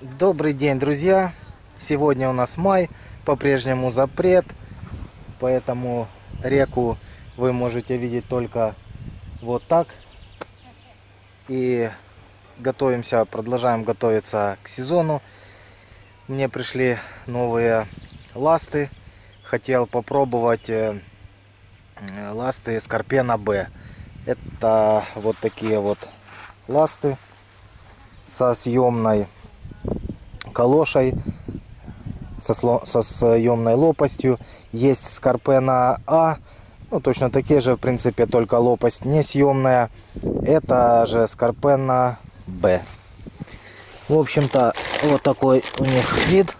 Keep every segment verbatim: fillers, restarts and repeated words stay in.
Добрый день, друзья! Сегодня у нас май, по-прежнему запрет, поэтому реку вы можете видеть только вот так. И готовимся, продолжаем готовиться к сезону. Мне пришли новые ласты. Хотел попробовать ласты Скорпена Б. Это вот такие вот ласты со съемной калошей, со, сло, со съемной лопастью. Есть Скорпена А, ну точно такие же, в принципе, только лопасть не съемная. Это же Скорпена Б. В общем-то, вот такой у них вид.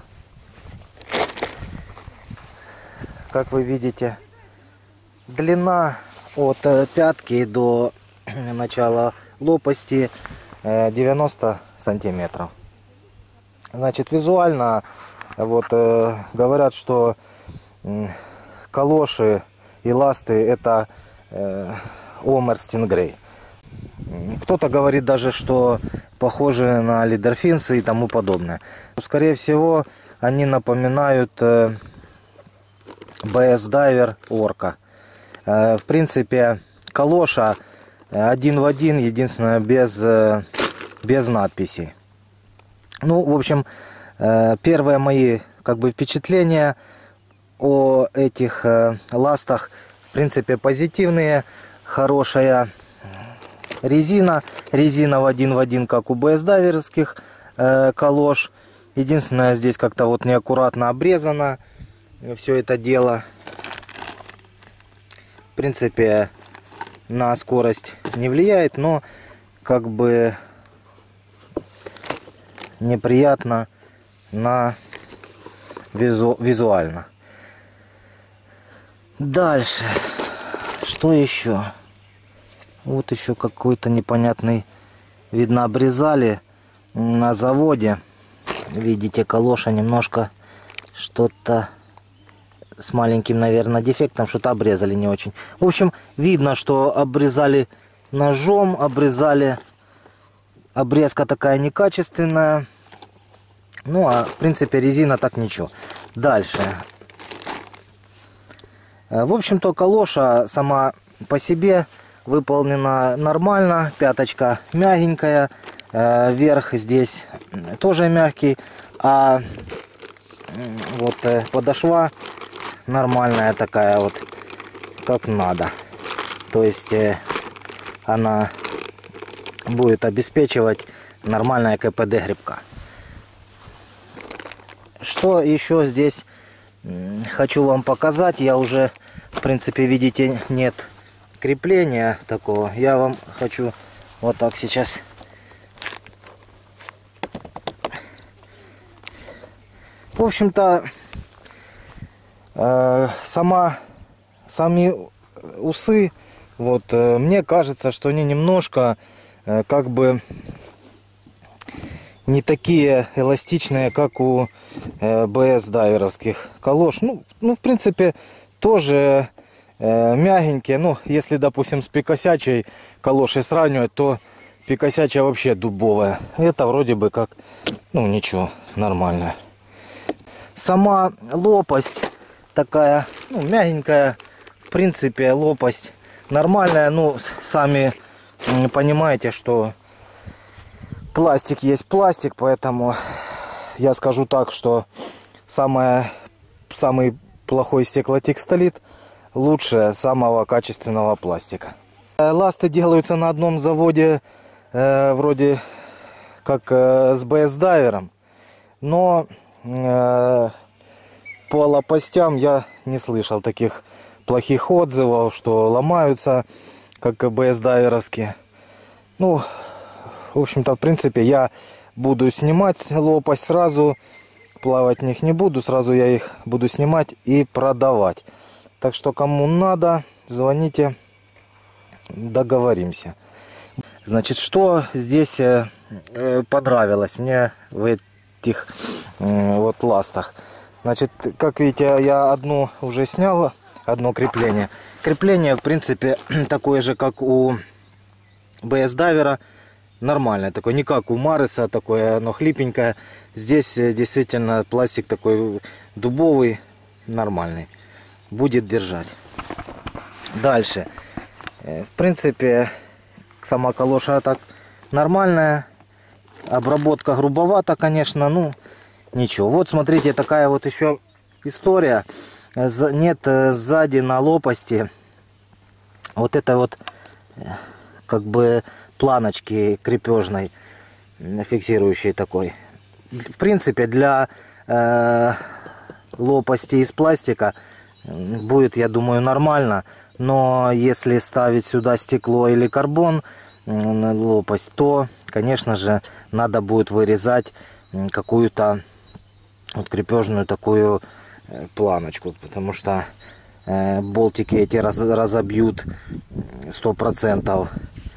Как вы видите, длина от пятки до начала лопасти девяносто сантиметров. Значит, визуально вот э, говорят, что э, калоши и ласты это э, Омер Стингрей. Кто-то говорит даже, что похожи на лидерфинсы и тому подобное. Скорее всего, они напоминают э, би эс Diver Orca. Э, в принципе, калоша один в один, единственное, без, э, без надписей. Ну, в общем, первые мои как бы впечатления о этих ластах, в принципе, позитивные. Хорошая резина. Резина в один в один, как у би эс дайверских калош. Единственное, здесь как-то вот неаккуратно обрезано все это дело. В принципе, на скорость не влияет, но как бы неприятно на визу, визуально. Дальше. Что еще? Вот еще какой-то непонятный, видно, обрезали на заводе. Видите, калоша немножко что-то с маленьким, наверное, дефектом, что-то обрезали не очень. В общем, видно, что обрезали ножом, обрезали. Обрезка такая некачественная. Ну, а в принципе резина так ничего. Дальше. В общем-то, калоша сама по себе выполнена нормально. Пяточка мягенькая. Верх здесь тоже мягкий. А вот подошва нормальная такая вот, как надо. То есть она будет обеспечивать нормальное ка пэ дэ грибка. Что еще здесь хочу вам показать? Я уже, в принципе, видите, нет крепления такого. Я вам хочу вот так сейчас в общем-то э, сама сами усы, вот э, мне кажется, что они немножко э, как бы не такие эластичные, как у э, би эс дайверовских калош. Ну, ну, в принципе, тоже э, мягенькие. Ну, если, допустим, с пикосячей калошей сравнивать, то пикосячая вообще дубовая. Это вроде бы как, ну, ничего, нормально. Сама лопасть такая, ну, мягенькая. В принципе, лопасть нормальная. Ну, сами понимаете, что пластик есть пластик, поэтому я скажу так, что самое, самый плохой стеклотекстолит лучше самого качественного пластика. Ласты делаются на одном заводе, э, вроде как э, с би эс дайвером, но э, по лопастям я не слышал таких плохих отзывов, что ломаются, как би эс дайверовские. Ну, в общем-то, в принципе, я буду снимать лопасть сразу, плавать в них не буду, сразу я их буду снимать и продавать. Так что, кому надо, звоните, договоримся. Значит, что здесь э, понравилось мне в этих э, вот ластах? Значит, как видите, я одну уже снял, одно крепление. Крепление, в принципе, такое же, как у би эс дайвера. нормальное такое, не как у Мареса, такое оно хлипенькое. Здесь действительно пластик такой дубовый, нормальный, будет держать. Дальше, в принципе, сама калоша так нормальная, обработка грубовата, конечно, ну ничего. Вот смотрите, такая вот еще история. Нет сзади на лопасти вот это вот как бы планочки крепежной, фиксирующей такой. В принципе, для э, лопасти из пластика будет, я думаю, нормально. Но если ставить сюда стекло или карбон на лопасть, то, конечно же, надо будет вырезать какую-то вот крепежную такую планочку, потому что э, болтики эти раз, разобьют сто процентов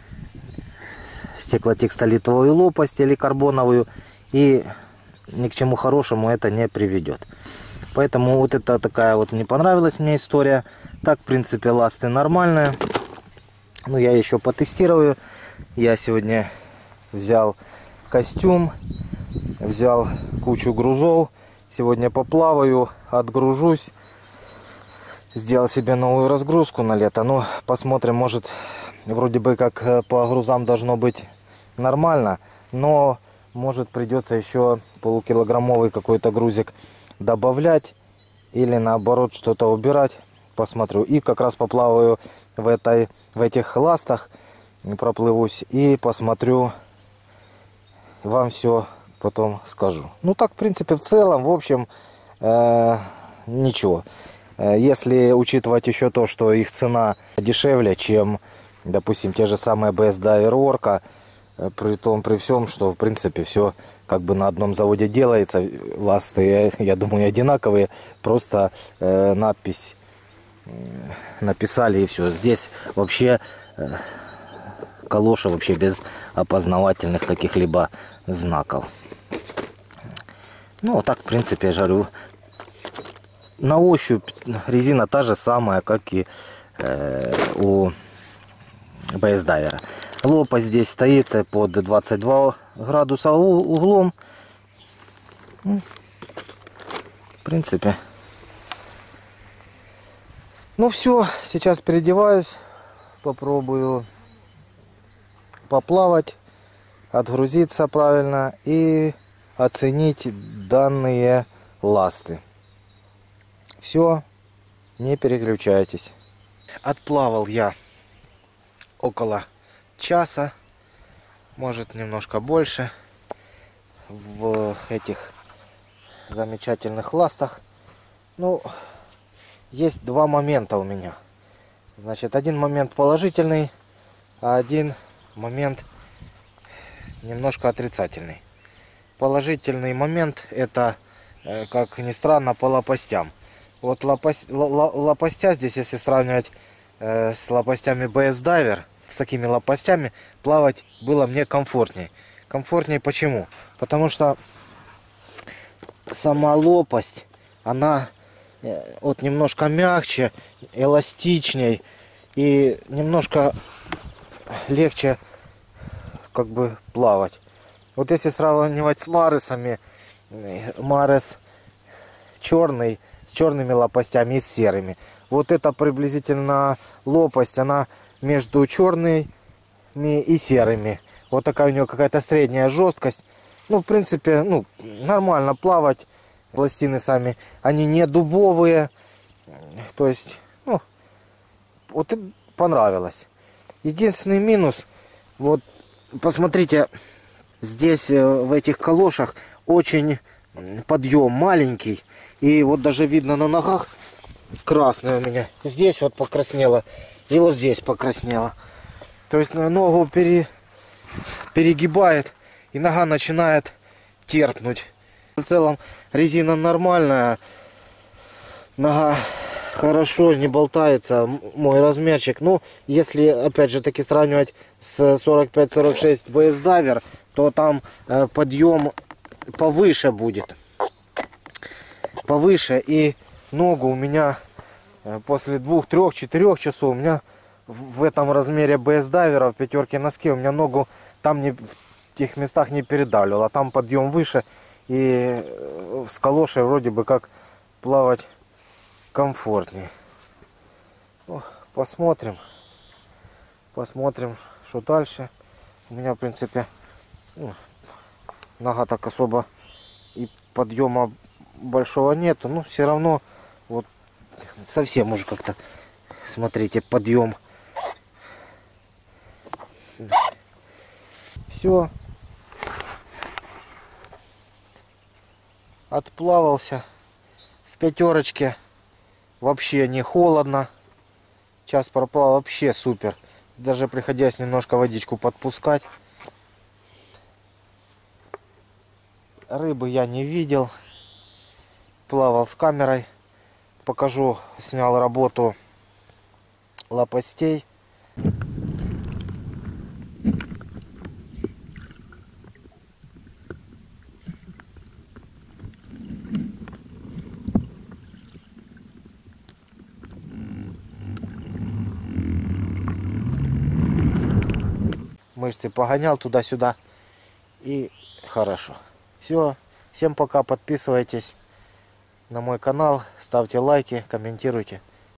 стеклотекстолитовую лопасть или карбоновую, и ни к чему хорошему это не приведет. Поэтому вот это такая вот не понравилась мне история. Так, в принципе, ласты нормальные. Ну, я еще потестирую. Я сегодня взял костюм, взял кучу грузов. Сегодня поплаваю, отгружусь. Сделал себе новую разгрузку на лето. Но посмотрим, может, вроде бы как по грузам должно быть нормально. Но, может, придется еще полукилограммовый какой-то грузик добавлять. Или наоборот что-то убирать. Посмотрю. И как раз поплаваю в, этой, в этих ластах. Проплывусь и посмотрю. Вам все потом скажу. Ну так, в принципе, в целом, в общем, э, ничего. Если учитывать еще то, что их цена дешевле, чем, допустим, те же самые би эс Diver Orca, при том, при всем, что, в принципе, все как бы на одном заводе делается, ласты, я думаю, одинаковые, просто э, надпись э, написали и все. Здесь вообще э, калоша вообще без опознавательных каких-либо знаков. Ну, вот так, в принципе, я жарю. На ощупь резина та же самая, как и э, у би эс Diver. Лопасть здесь стоит под двадцать два градуса углом. В принципе. Ну все, сейчас переодеваюсь. Попробую поплавать, отгрузиться правильно и оценить данные ласты. Все, не переключайтесь. Отплавал я около часа, может немножко больше, в этих замечательных ластах. Ну, есть два момента у меня. Значит, один момент положительный, а один момент немножко отрицательный. Положительный момент — это, как ни странно, по лопастям. Вот лопасть, лопастя здесь, если сравнивать э, с лопастями би эс Diver, с такими лопастями плавать было мне комфортней. Комфортней почему? Потому что сама лопасть, она э, вот немножко мягче, эластичней и немножко легче как бы плавать. Вот если сравнивать с Маресами, Марес черный, с черными лопастями и с серыми. Вот это приблизительно лопасть, она между черными и серыми. Вот такая у нее какая-то средняя жесткость. Ну, в принципе, ну, нормально плавать. Пластины сами, они не дубовые. То есть, ну, вот понравилось. Единственный минус, вот, посмотрите, здесь в этих калошах очень подъем маленький. И вот даже видно на ногах красное у меня. Здесь вот покраснело. И вот здесь покраснело. То есть ногу пере... перегибает. И нога начинает терпнуть. В целом резина нормальная. Нога хорошо, не болтается. Мой размерчик. Ну, если опять же таки сравнивать с сорок пять сорок шесть би эс Diver, то там э, подъем повыше будет. Повыше, и ногу у меня после двух, трех, четырех часов у меня в этом размере би эс Diver в пятерке носки у меня ногу там не, в тех местах не передавливал, а там подъем выше, и с калошей вроде бы как плавать комфортнее. Ну, посмотрим. Посмотрим, что дальше. У меня, в принципе, ну, нога так особо и подъема большого нету. Но все равно, вот, совсем уже как-то, смотрите, подъем. Все. Отплавался в пятерочке. Вообще не холодно. Час проплавал, вообще супер. Даже приходилось немножко водичку подпускать. Рыбы я не видел. Плавал с камерой. Покажу, снял работу лопастей. Мышцы погонял туда-сюда. И хорошо. Все. Всем пока. Подписывайтесь на мой канал. Ставьте лайки. Комментируйте.